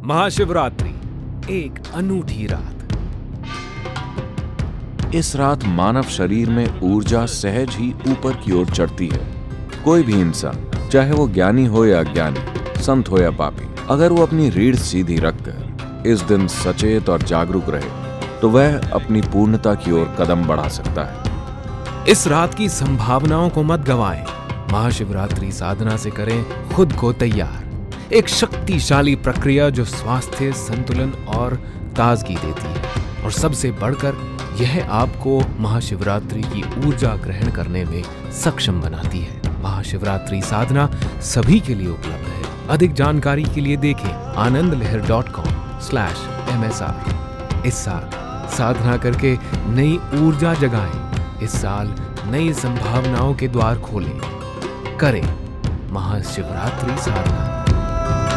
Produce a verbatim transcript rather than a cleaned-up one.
महाशिवरात्रि, एक अनूठी रात। इस रात मानव शरीर में ऊर्जा सहज ही ऊपर की ओर चढ़ती है। कोई भी इंसान, चाहे वो ज्ञानी हो या अज्ञानी, संत हो या पापी, अगर वो अपनी रीढ़ सीधी रखकर इस दिन सचेत और जागरूक रहे तो वह अपनी पूर्णता की ओर कदम बढ़ा सकता है। इस रात की संभावनाओं को मत गंवाएं। महाशिवरात्रि साधना से करें खुद को तैयार। एक शक्तिशाली प्रक्रिया जो स्वास्थ्य, संतुलन और ताजगी देती है, और सबसे बढ़कर यह आपको महाशिवरात्रि की ऊर्जा ग्रहण करने में सक्षम बनाती है। महाशिवरात्रि साधना सभी के लिए उपलब्ध है। अधिक जानकारी के लिए देखें Anand Lahar dot com slash M S R. इस साल साधना करके नई ऊर्जा जगाएं। इस साल नई संभावनाओं के द्वार खोलें। करें महाशिवरात्रि साधना।